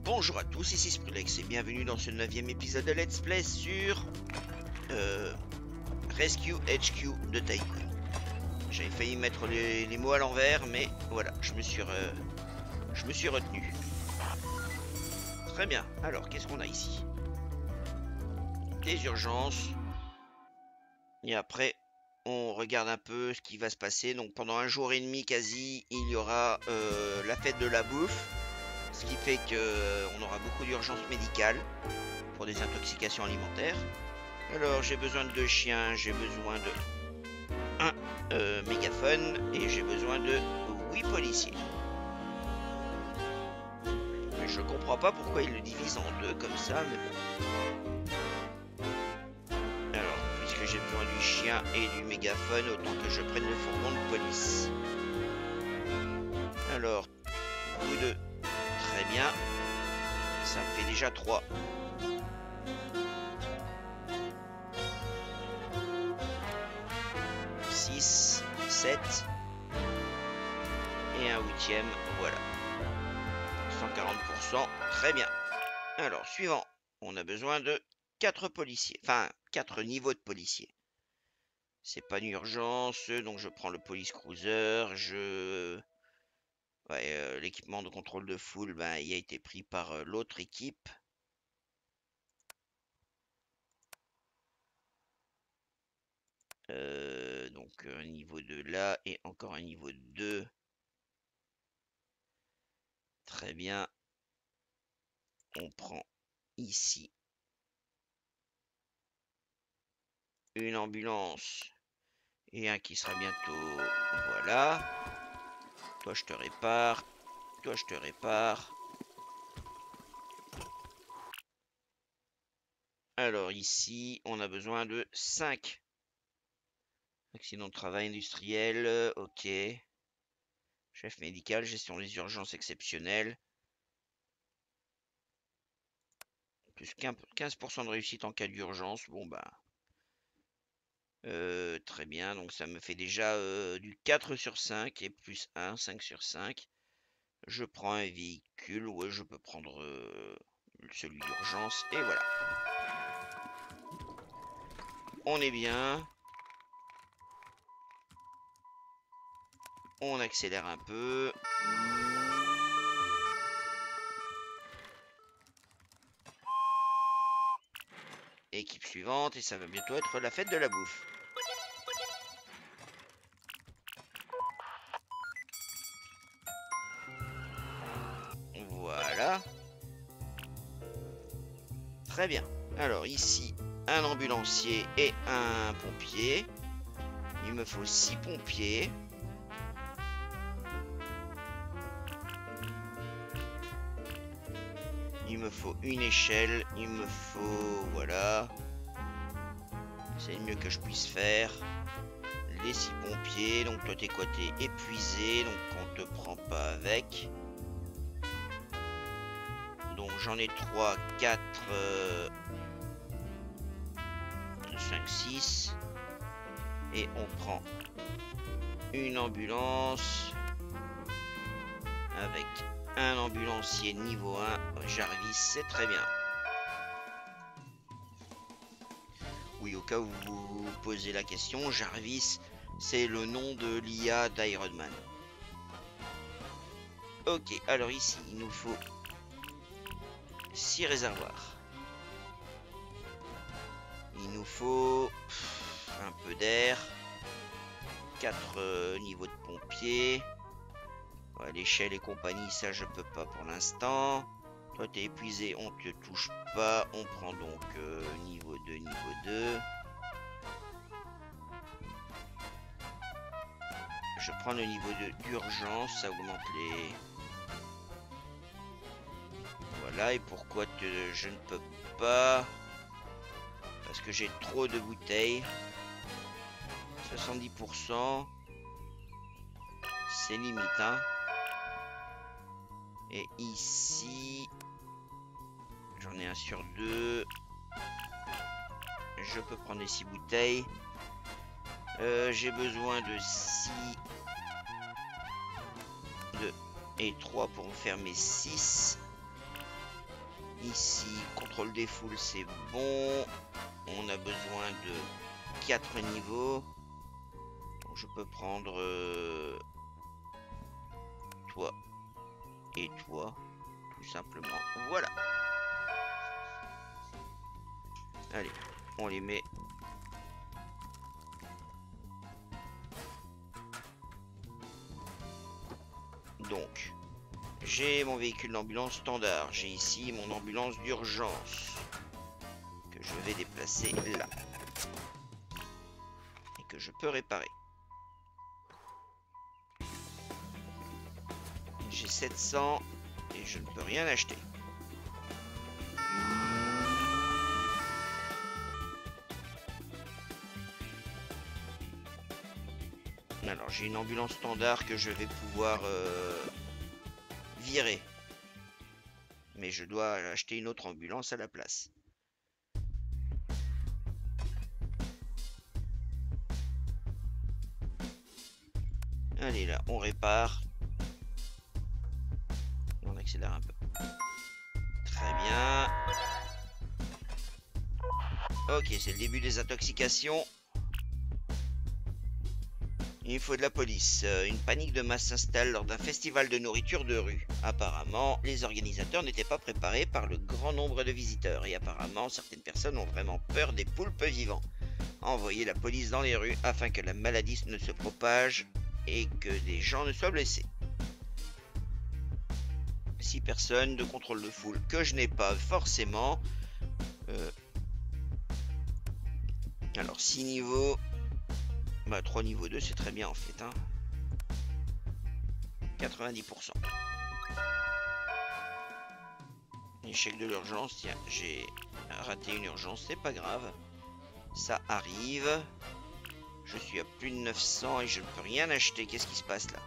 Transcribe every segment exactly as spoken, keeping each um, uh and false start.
Bonjour à tous, ici Skrillex et bienvenue dans ce neuvième épisode de Let's Play sur euh, Rescue H Q de Tycoon. J'avais failli mettre les, les mots à l'envers, mais voilà, je me suis, re... je me suis retenu. Très bien, alors qu'est-ce qu'on a ici? Des urgences. Et après, on regarde un peu ce qui va se passer. Donc pendant un jour et demi quasi, il y aura euh, la fête de la bouffe. Ce qui fait qu'on aura beaucoup d'urgences médicales pour des intoxications alimentaires. Alors j'ai besoin de deux chiens, j'ai besoin de un euh, mégaphone et j'ai besoin de huit policiers. Mais je comprends pas pourquoi ils le divisent en deux comme ça, mais bon. Alors, puisque j'ai besoin du chien et du mégaphone, autant que je prenne le fourgon de police. Alors, vous deux, très bien. Ça me fait déjà trois. six, sept. Et un huitième, voilà. cent quarante pour cent, très bien. Alors, suivant. On a besoin de quatre policiers. Enfin, quatre niveaux de policiers. C'est pas une urgence, donc je prends le police cruiser. Je... Ouais, euh, l'équipement de contrôle de foule, ben, il a été pris par euh, l'autre équipe. Euh, donc un niveau deux là et encore un niveau deux. Très bien. On prend ici une ambulance et un qui sera bientôt. Voilà. Toi je te répare. Toi je te répare. Alors ici on a besoin de cinq. Accident de travail industriel. Ok. Chef médical, gestion des urgences exceptionnelles. Plus quinze pour cent de réussite en cas d'urgence. Bon bah. Euh, très bien, donc ça me fait déjà euh, du quatre sur cinq et plus un, cinq sur cinq. Je prends un véhicule, ouais, je peux prendre euh, celui d'urgence, et voilà. On est bien. On accélère un peu. Équipe suivante, et ça va bientôt être la fête de la bouffe. Voilà. Très bien. Alors ici, un ambulancier et un pompier. Il me faut six pompiers. Il me faut une échelle. Il me faut... Voilà. C'est le mieux que je puisse faire. Les six pompiers. Donc toi t'es quoi? T'es épuisé. Donc on te prend pas avec. Donc j'en ai trois, quatre, euh, cinq, six. Et on prend une ambulance. Avec un ambulancier niveau un. Jarvis, c'est très bien. Oui, au cas où vous vous posez la question, Jarvis, c'est le nom de l'I A d'Iron Man. Ok, alors ici, il nous faut six réservoirs. Il nous faut un peu d'air. quatre euh, niveaux de pompiers. Ouais, l'échelle et compagnie, ça je peux pas pour l'instant. Toi t'es épuisé, on te touche pas. On prend donc euh, niveau deux, niveau deux. Je prends le niveau de d'urgence, ça augmente les... Voilà, et pourquoi te, je ne peux pas? Parce que j'ai trop de bouteilles. soixante-dix pour cent. C'est limite, hein. Et ici... J'en ai un sur deux. Je peux prendre les six bouteilles. Euh, j'ai besoin de six... deux et trois pour me faire mes six. Ici, contrôle des foules, c'est bon. On a besoin de quatre niveaux. Donc je peux prendre euh, toi et toi, tout simplement. Voilà. Allez, on les met. Donc, j'ai mon véhicule d'ambulance standard. J'ai ici mon ambulance d'urgence que je vais déplacer là. Et que je peux réparer. J'ai sept cents et je ne peux rien acheter. Alors j'ai une ambulance standard que je vais pouvoir euh, virer. Mais je dois acheter une autre ambulance à la place. Allez là, on répare. On accélère un peu. Très bien. Ok, c'est le début des intoxications. Il faut de la police. Euh, une panique de masse s'installe lors d'un festival de nourriture de rue. Apparemment, les organisateurs n'étaient pas préparés par le grand nombre de visiteurs. Et apparemment, certaines personnes ont vraiment peur des poulpes vivants. Envoyez la police dans les rues afin que la maladie ne se propage et que des gens ne soient blessés. Six personnes de contrôle de foule que je n'ai pas forcément. Euh... Alors, six niveaux. Bah, trois niveaux deux, c'est très bien en fait. Hein. quatre-vingt-dix pour cent. Échec de l'urgence. Tiens, j'ai raté une urgence, c'est pas grave. Ça arrive. Je suis à plus de neuf cents et je ne peux rien acheter. Qu'est-ce qui se passe là?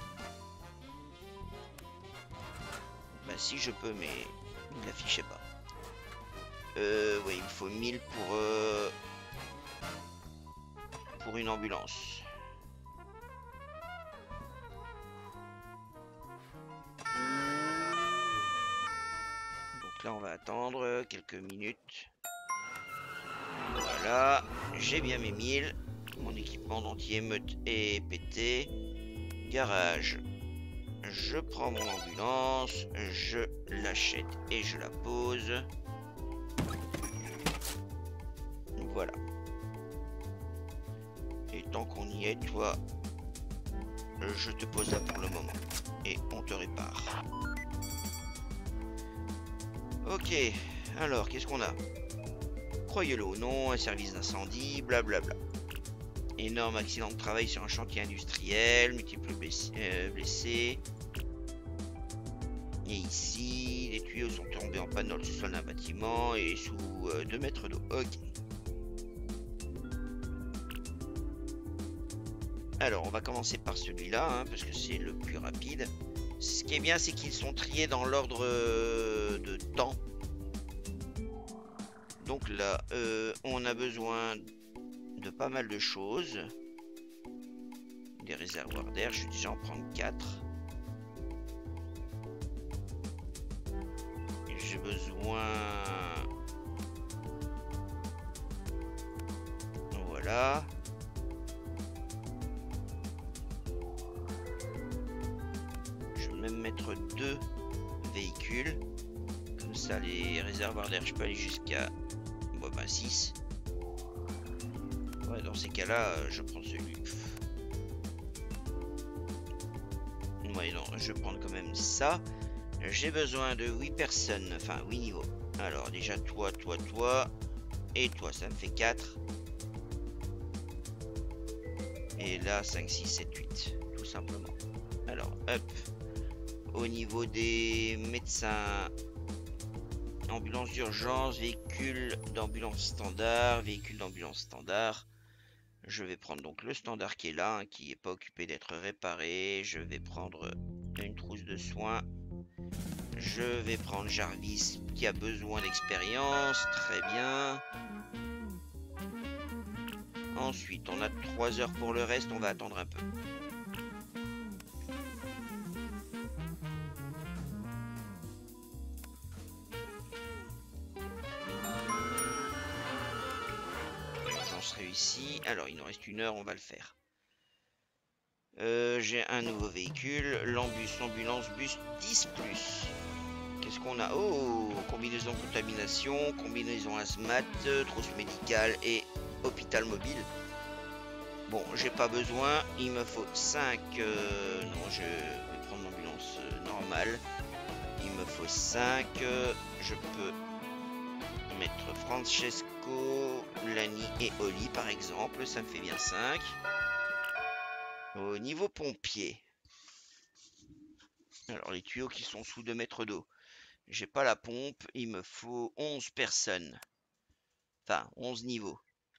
Bah si je peux, mais il n'affichait pas. Euh, oui, il me faut mille pour... Euh... pour une ambulance. Donc là on va attendre quelques minutes. Voilà, j'ai bien mes mille. Mon équipement d'anti-émeute est pété. Garage. Je prends mon ambulance, je l'achète et je la pose. Voilà. Et tant qu'on y est, toi, je te pose là pour le moment. Et on te répare. Ok, alors, qu'est-ce qu'on a? Croyez-le ou non, un service d'incendie, blablabla. Énorme accident de travail sur un chantier industriel, multiples blessés. Euh, blessés. Et ici, les tuyaux sont tombés en panne dans le sous-sol d'un bâtiment et sous euh, deux mètres d'eau. Ok. Alors, on va commencer par celui-là, hein, parce que c'est le plus rapide. Ce qui est bien, c'est qu'ils sont triés dans l'ordre euh, de temps. Donc là, euh, on a besoin de pas mal de choses. Des réservoirs d'air, je vais déjà en prendre quatre. J'ai besoin... Voilà. Je vais même mettre deux véhicules. Comme ça, les réservoirs d'air, je peux aller jusqu'à bon, bah, six. Ouais, dans ces cas-là, je prends celui. Ouais, non, je vais prendre quand même ça. J'ai besoin de huit personnes, enfin huit niveaux. Alors déjà toi, toi, toi et toi, ça me fait quatre. Et là cinq, six, sept, huit, tout simplement. Alors hop, au niveau des médecins, ambulance d'urgence, véhicule d'ambulance standard, véhicule d'ambulance standard. Je vais prendre donc le standard qui est là, hein, qui n'est pas occupé d'être réparé. Je vais prendre une trousse de soins. Je vais prendre Jarvis qui a besoin d'expérience. Très bien. Ensuite, on a trois heures pour le reste. On va attendre un peu. réussi. Alors, il nous reste une heure, on va le faire. Euh, J'ai un nouveau véhicule, l'ambus, l'ambulance bus dix plus. Qu'est-ce qu'on a? Oh, combinaison contamination, combinaison hazmat, trousse médicale et hôpital mobile. Bon, j'ai pas besoin, il me faut cinq. Euh, non, je vais prendre l'ambulance euh, normale. Il me faut cinq. Euh, je peux mettre Francesco, Lani et Oli par exemple. Ça me fait bien cinq. Au niveau pompier. Alors, les tuyaux qui sont sous deux mètres d'eau. J'ai pas la pompe, il me faut onze personnes. Enfin, onze niveaux.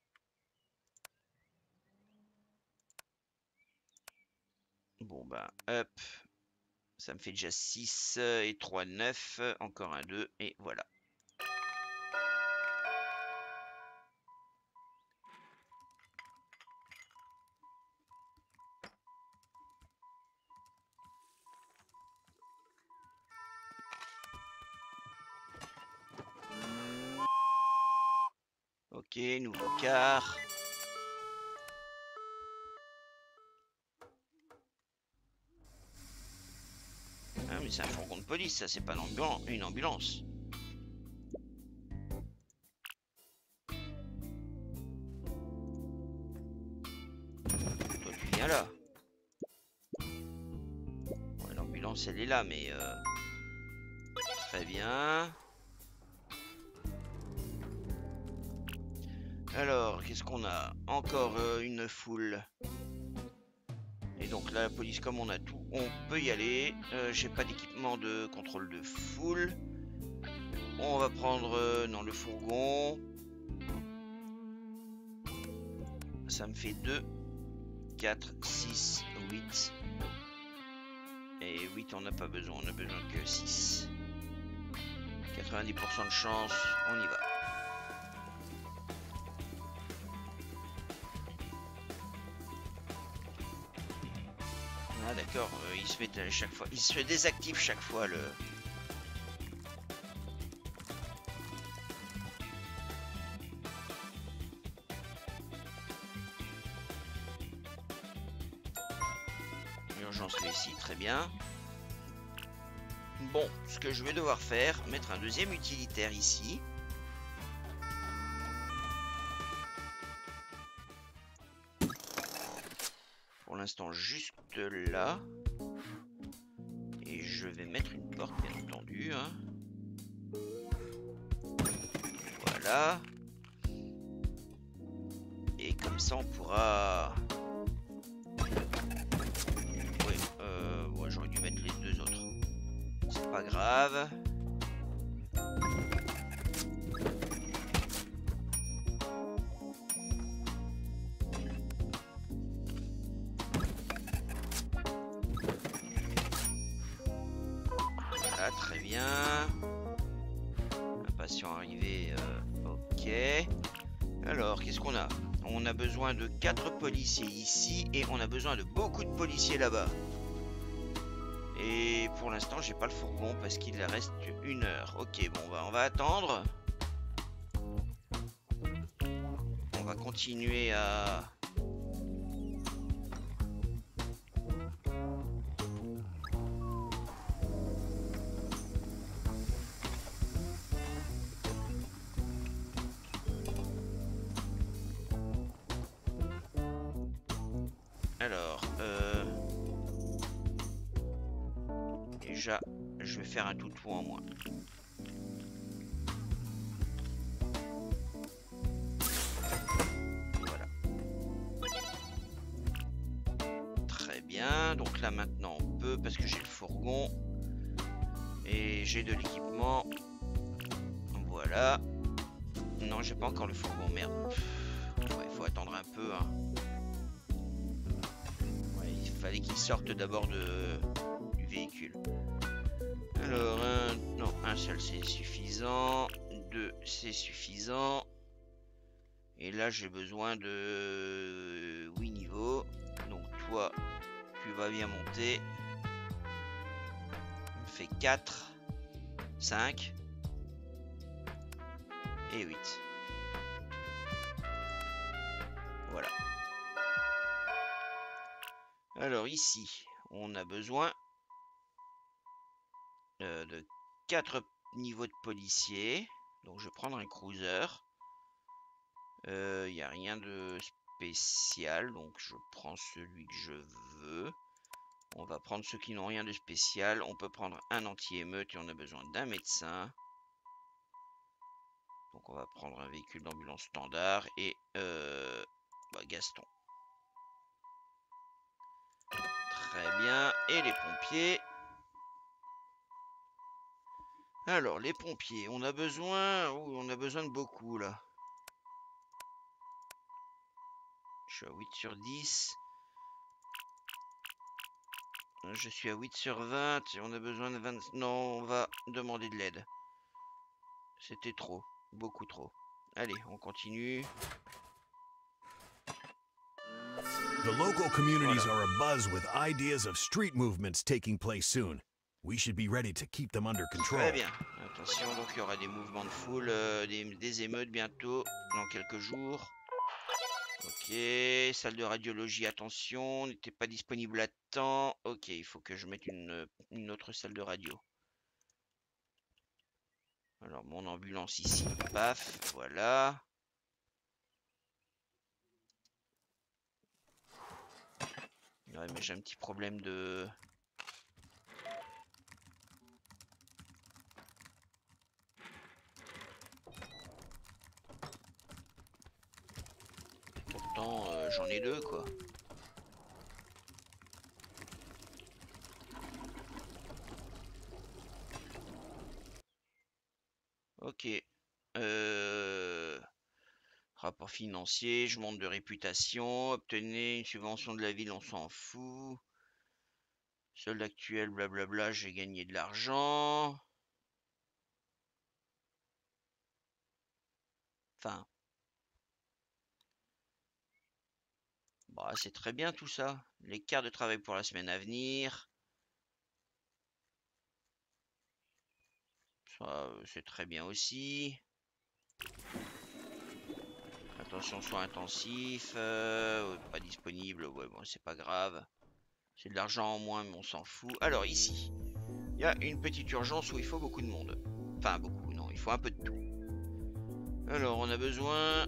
Bon bah, hop. Ça me fait déjà six et trois, neuf. Encore un deux, et voilà. Ok, nouveau car. Ah mais c'est un fourgon de police, ça c'est pas une ambulance. Toi tu viens là. Ouais, l'ambulance elle est là mais... Euh... Très bien. Alors, qu'est-ce qu'on a? Encore euh, une foule. Et donc là, la police, comme on a tout, on peut y aller. Euh, J'ai pas d'équipement de contrôle de foule. On va prendre euh, non, le fourgon. Ça me fait deux, quatre, six, huit. Et huit, on n'a pas besoin. On a besoin que six. quatre-vingt-dix pour cent de chance. On y va. Ah d'accord, euh, il se met à chaque fois, il se désactive chaque fois le. L'urgence réussie, très bien. Bon, ce que je vais devoir faire, mettre un deuxième utilitaire ici. Pour l'instant, juste là. Et je vais mettre une porte, bien entendu. Hein. Voilà. Et comme ça, on pourra... Oui, euh, ouais, j'aurais dû mettre les deux autres. C'est pas grave. Voilà, très bien. Un patient arrivé, euh, ok. Alors, qu'est-ce qu'on a? On a besoin de quatre policiers ici et on a besoin de beaucoup de policiers là-bas. Et pour l'instant, j'ai pas le fourgon parce qu'il reste une heure. Ok, bon, bah, on va attendre. On va continuer à... Alors, euh... déjà, je vais faire un toutou en moins. Voilà. Très bien. Donc là, maintenant, on peut, parce que j'ai le fourgon. Et j'ai de l'équipement. Voilà. Non, j'ai pas encore le fourgon, merde. Ouais, il faut attendre un peu, hein. Ouais, il fallait qu'il sorte d'abord de... du véhicule. Alors, un... non, un seul c'est suffisant. Deux, c'est suffisant. Et là, j'ai besoin de huit niveaux. Donc, toi, tu vas bien monter. On fait quatre, cinq et huit. Voilà. Alors ici, on a besoin euh, de quatre niveaux de policiers. Donc je vais prendre un cruiser. Il euh, n'y a rien de spécial, donc je prends celui que je veux. On va prendre ceux qui n'ont rien de spécial. On peut prendre un anti-émeute et on a besoin d'un médecin. Donc on va prendre un véhicule d'ambulance standard et euh, bah, Gaston. Très bien. Et les pompiers. Alors les pompiers, on a besoin. Oh, on a besoin de beaucoup là. Je suis à huit sur dix. Je suis à huit sur vingt et on a besoin de vingt. Non, on va demander de l'aide. C'était trop. Beaucoup trop. Allez, on continue. The local communities are abuzz with ideas of street movements taking place soon. We should be ready to keep them under control. Très bien. Attention, donc il y aura des mouvements de foule, euh, des, des émeutes bientôt, dans quelques jours. Ok, salle de radiologie, attention, n'était pas disponible à temps. Ok, il faut que je mette une, une autre salle de radio. Alors, mon ambulance ici, paf, voilà. Ouais, mais j'ai un petit problème de... Pourtant, euh, j'en ai deux, quoi. Ok. Euh... Rapport financier, je monte de réputation, obtenez une subvention de la ville, on s'en fout. Solde actuel, blablabla, j'ai gagné de l'argent. Enfin. Bah, c'est très bien tout ça. Les cartes de travail pour la semaine à venir. Ça, c'est très bien aussi. Attention, soins intensifs. Euh, pas disponible. Ouais, bon, c'est pas grave. C'est de l'argent en moins, mais on s'en fout. Alors, ici, il y a une petite urgence où il faut beaucoup de monde. Enfin, beaucoup, non, il faut un peu de tout. Alors, on a besoin...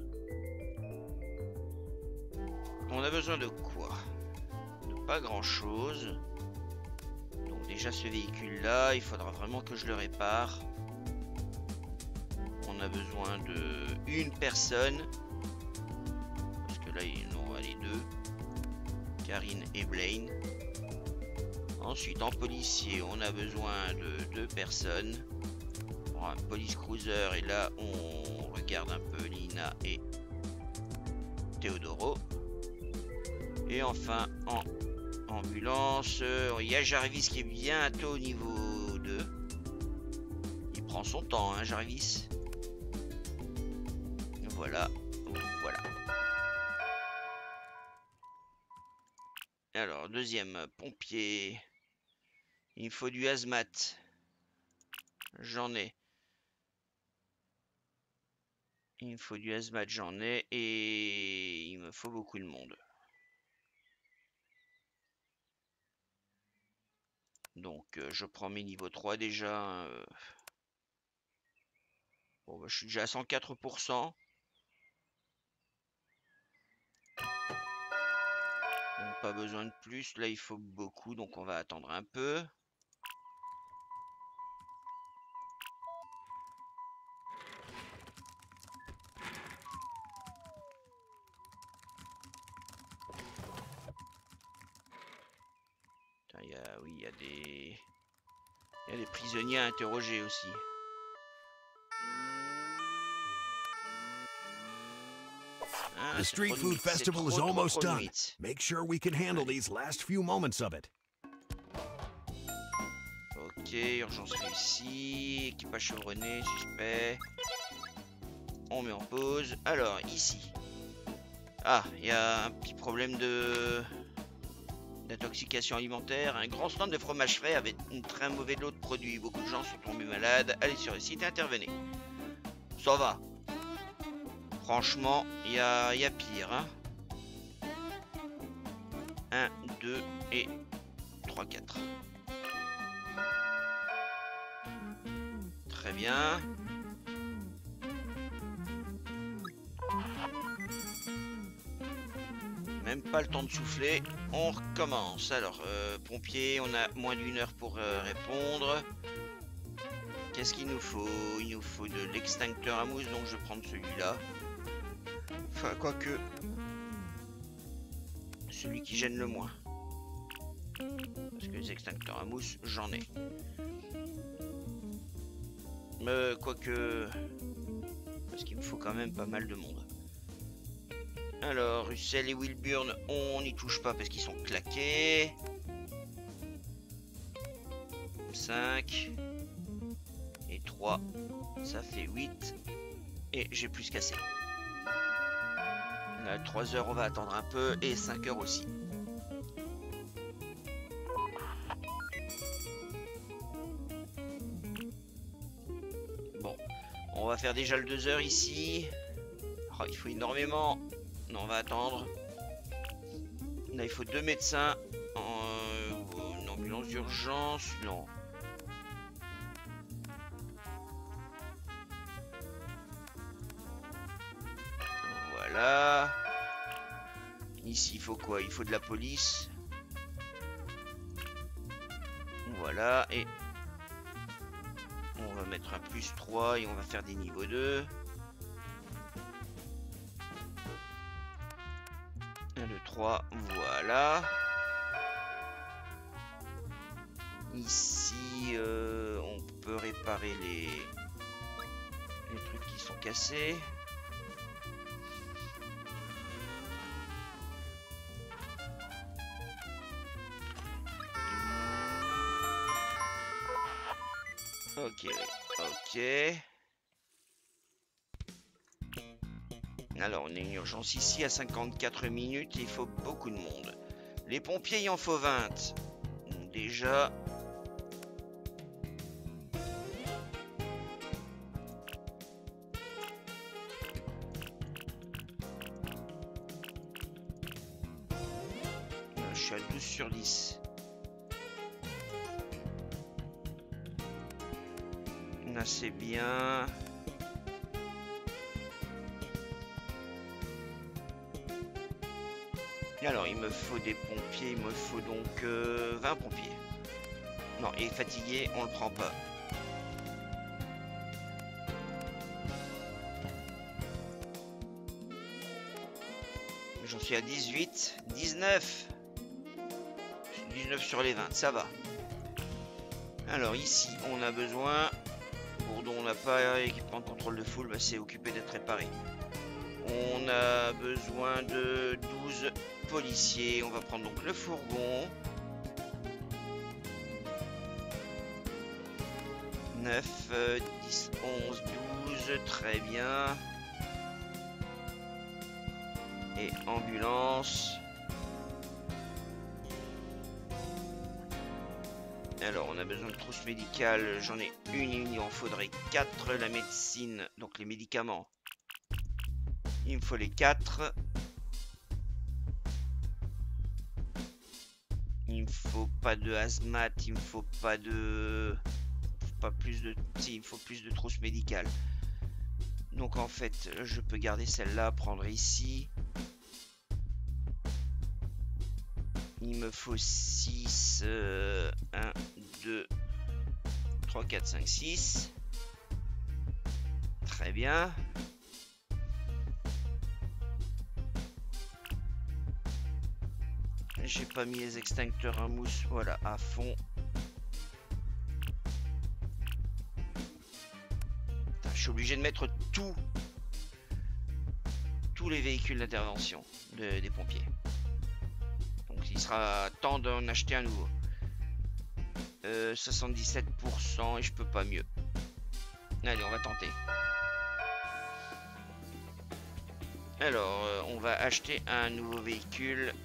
On a besoin de quoi? De pas grand-chose. Donc déjà, ce véhicule-là, il faudra vraiment que je le répare. On a besoin de une personne. Parce que là, il en a les deux. Karine et Blaine. Ensuite, en policier, on a besoin de deux personnes. Pour un police cruiser, et là, on regarde un peu Lina et Teodoro. Et enfin, en ambulance, il y a Jarvis qui est bientôt au niveau deux. Il prend son temps, hein, Jarvis. Voilà, voilà. Alors, deuxième, pompier. Il me faut du hazmat. J'en ai. Il me faut du hazmat, j'en ai. Et il me faut beaucoup de monde. Donc, euh, je prends mes niveaux trois déjà. Euh... Bon, bah, je suis déjà à cent quatre pour cent. Donc, pas besoin de plus. Là, il faut beaucoup. Donc, on va attendre un peu. Il y a, oui, il y a des... Il y a des prisonniers à interroger aussi. Ah, The street food festival is almost done. Make sure we can handle these last few moments of it. Ok, urgence réussie. Équipage chevronné, suspect. On met en pause. Alors, ici. Ah, il y a un petit problème de... d'intoxication alimentaire. Un grand stand de fromage frais avec une très mauvaise lot de produits. Beaucoup de gens sont tombés malades. Allez sur le site et intervenez. Ça va. Franchement, il y a, y a pire. Hein. un, deux et trois, quatre. Très bien. Même pas le temps de souffler. On recommence. Alors, euh, pompier, on a moins d'une heure pour euh, répondre. Qu'est-ce qu'il nous faut? Il nous faut de l'extincteur à mousse, donc je vais prendre celui-là. Enfin, quoique... celui qui gêne le moins. Parce que les extincteurs à mousse, j'en ai. Mais quoique... parce qu'il me faut quand même pas mal de monde. Alors, Russell et Wilburn, on n'y touche pas parce qu'ils sont claqués. cinq. Et trois. Ça fait huit. Et j'ai plus qu'assez. Là, trois heures, on va attendre un peu. Et cinq heures aussi. Bon. On va faire déjà le deux heures ici. Oh, il faut énormément. Non, on va attendre. Là, il faut deux médecins. En, une ambulance d'urgence. Non. Voilà. Ici, il faut quoi? Il faut de la police. Voilà. Et on va mettre un plus trois et on va faire des niveaux deux. un, deux, trois. Voilà. Ici, euh, on peut réparer les, les trucs qui sont cassés. Ok, ok. Alors, on a une urgence ici à cinquante-quatre minutes. Il faut beaucoup de monde. Les pompiers, il en faut vingt. Déjà. Je suis à douze sur dix. Là, c'est bien. Alors, il me faut des pompiers. Il me faut donc euh, vingt pompiers. Non, il est fatigué, on le prend pas. J'en suis à dix-huit, dix-neuf. dix-neuf sur les vingt, ça va. Alors ici, on a besoin... Bourdon, on n'a pas équipement de contrôle de foule, bah, c'est occupé d'être réparé. On a besoin de douze policiers. On va prendre donc le fourgon. neuf, dix, onze, douze, très bien. Et ambulance. Alors, on a besoin de trousse médicale. J'en ai une, il en faudrait quatre. La médecine, donc les médicaments. Il me faut les quatre. Il me faut pas de hazmat. Il me faut pas de... Pas plus de... Si, il me faut plus de trousse médicale. Donc en fait, je peux garder celle-là, prendre ici. Il me faut six, euh, un, deux, trois, quatre, cinq, six. Très bien. J'ai pas mis les extincteurs à mousse, voilà, à fond. Putain, je suis obligé de mettre tout, tous les véhicules d'intervention de, des pompiers. Donc il sera temps d'en acheter un nouveau. Euh, soixante-dix-sept pour cent et je peux pas mieux. Allez, on va tenter. Alors, euh, on va acheter un nouveau véhicule.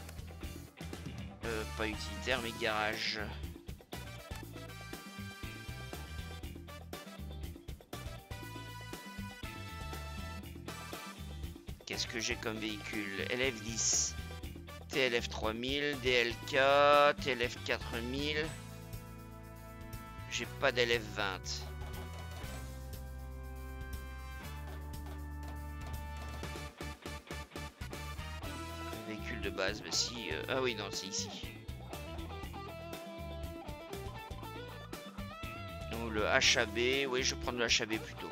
Euh, pas utilitaire, mais garage. Qu'est-ce que j'ai comme véhicule? L F dix. T L F trois mille, D L K, T L F quatre mille. J'ai pas d'L F vingt. Véhicule de base, bah si... Euh, ah oui, non, c'est ici. Donc le H A B, oui, je vais prendre le H A B plutôt.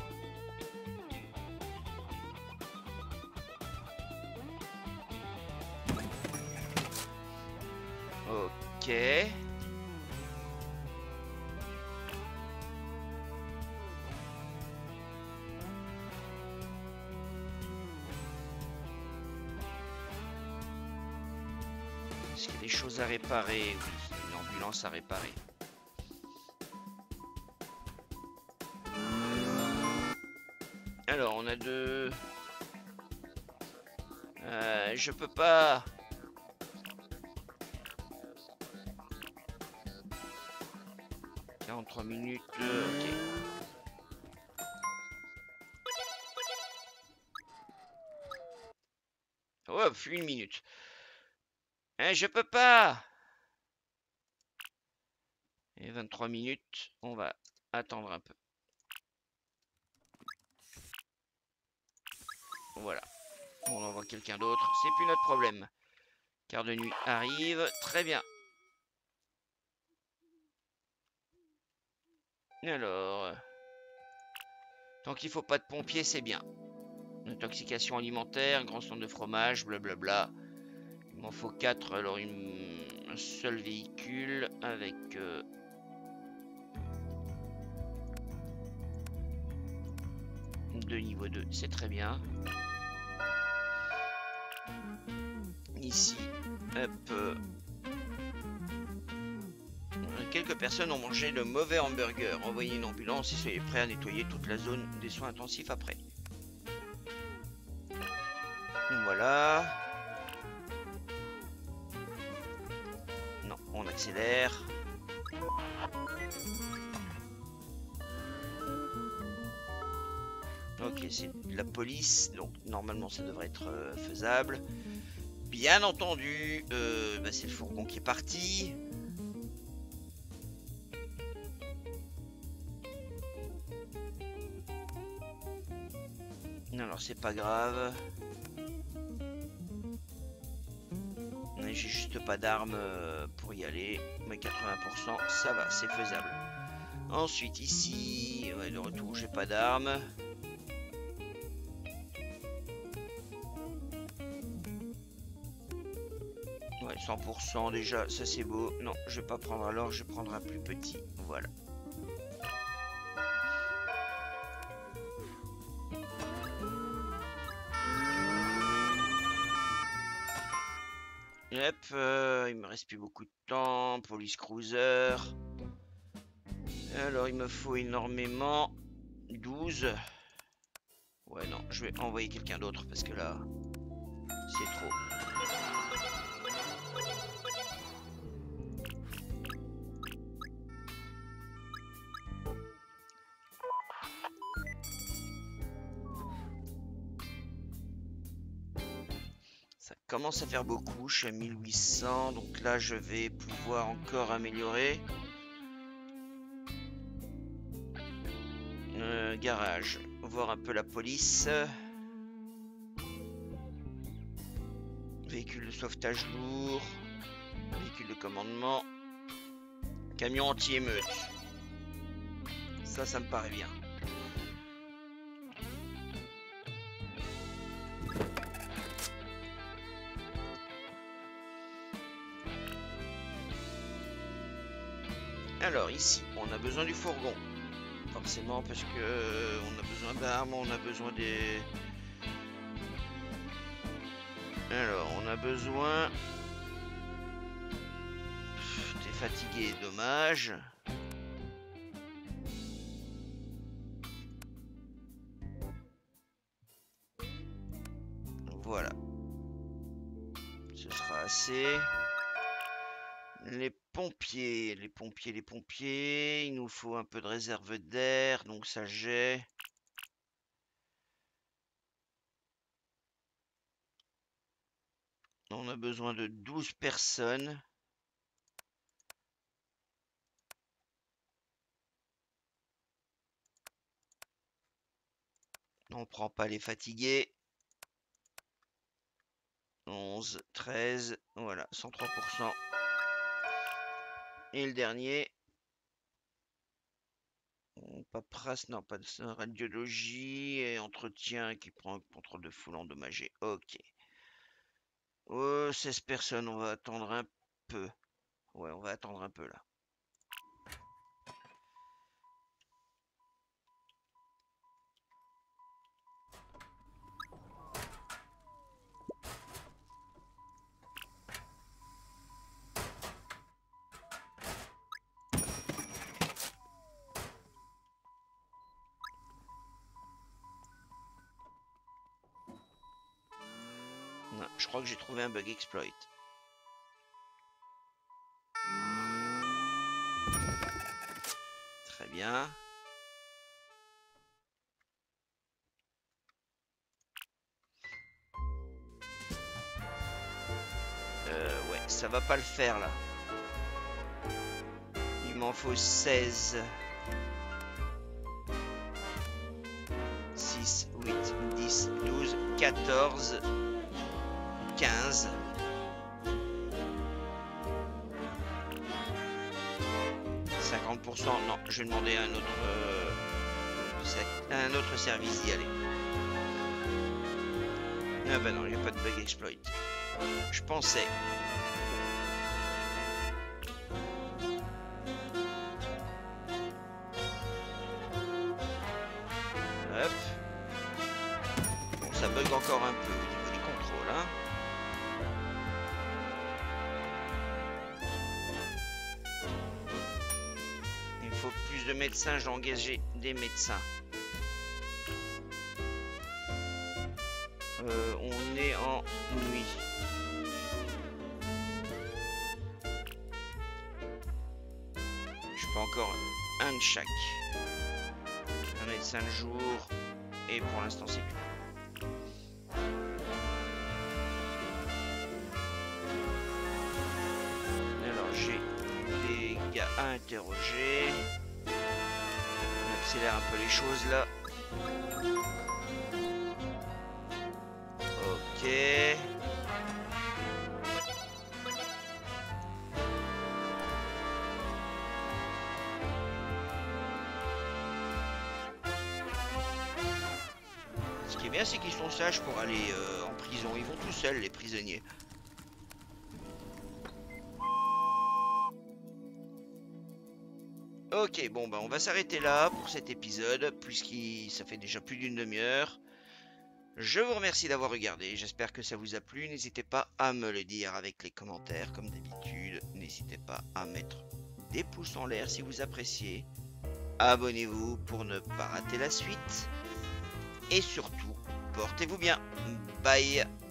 Ok. Est-ce qu'il y a des choses à réparer? Oui, une ambulance à réparer. Alors, on a deux... Euh, je peux pas... quarante-trois minutes, euh, ok. Hop, une minute. Hein, je peux pas. Et vingt-trois minutes, on va attendre un peu. Voilà. On envoie quelqu'un d'autre, c'est plus notre problème. Quart de nuit arrive, très bien. Alors, tant qu'il faut pas de pompiers, c'est bien. Intoxication alimentaire, grand stand de fromage, blablabla. Il m'en faut quatre, alors une... un seul véhicule avec... Euh... deux niveaux deux, c'est très bien. Ici, hop... Euh... Quelques personnes ont mangé le mauvais hamburger. Envoyez une ambulance et soyez prêts à nettoyer toute la zone des soins intensifs après. Voilà. Non, on accélère. Ok, c'est la police, donc normalement ça devrait être euh, faisable. Bien entendu, euh, bah, c'est le fourgon qui est parti. Alors c'est pas grave. J'ai juste pas d'armes pour y aller. Mais quatre-vingts pour cent, ça va, c'est faisable. Ensuite ici, ouais, de retour, j'ai pas d'armes. Ouais, cent pour cent déjà, ça c'est beau. Non, je vais pas prendre alors, je vais prendre un plus petit. Voilà. Yep, euh, il me reste plus beaucoup de temps. Police cruiser. Alors il me faut énormément. douze. Ouais, non, je vais envoyer quelqu'un d'autre parce que là, c'est trop. Ça commence à faire beaucoup, je suis à mille huit cents, donc là je vais pouvoir encore améliorer. Euh, garage, voir un peu la police. Véhicule de sauvetage lourd. Véhicule de commandement. Camion anti-émeute. Ça, ça me paraît bien. Alors ici, on a besoin du fourgon. Forcément parce que euh, on a besoin d'armes, on a besoin des... Alors, on a besoin... T'es fatigué, dommage. Voilà. Ce sera assez. Les pompiers, les pompiers, les pompiers. Il nous faut un peu de réserve d'air, donc ça j'ai. On a besoin de douze personnes. On prend pas les fatigués. onze, treize, voilà, cent trois pour cent. Et le dernier. Paperasse, non, pas de radiologie et entretien qui prend contrôle de foule endommagée. Ok. Oh, seize personnes, on va attendre un peu. Ouais, on va attendre un peu là. Non, je crois que j'ai trouvé un bug exploit. Très bien. Euh, ouais, ça va pas le faire là. Il m'en faut seize. six, huit, dix, douze, quatorze, quinze. cinquante pour cent. Non, je vais demander à un autre, euh, un autre service d'y aller. Ah bah non, il n'y a pas de bug exploit. Je pensais. Hop. Bon, ça bug encore un peu au niveau du contrôle, hein. Il me faut plus de médecins, j'ai engagé des médecins. Euh, on est en nuit. Je fais encore un de chaque. Un médecin le jour. Et pour l'instant c'est tout. Alors j'ai des gars à interroger. On accélère un peu les choses là. Ok. Ce qui est bien, c'est qu'ils sont sages pour aller euh, en prison. Ils vont tout seuls, les prisonniers. Ok, bon, bah on va s'arrêter là pour cet épisode, puisqu'il ça fait déjà plus d'une demi-heure. Je vous remercie d'avoir regardé, j'espère que ça vous a plu. N'hésitez pas à me le dire avec les commentaires comme d'habitude. N'hésitez pas à mettre des pouces en l'air si vous appréciez. Abonnez-vous pour ne pas rater la suite. Et surtout, portez-vous bien. Bye.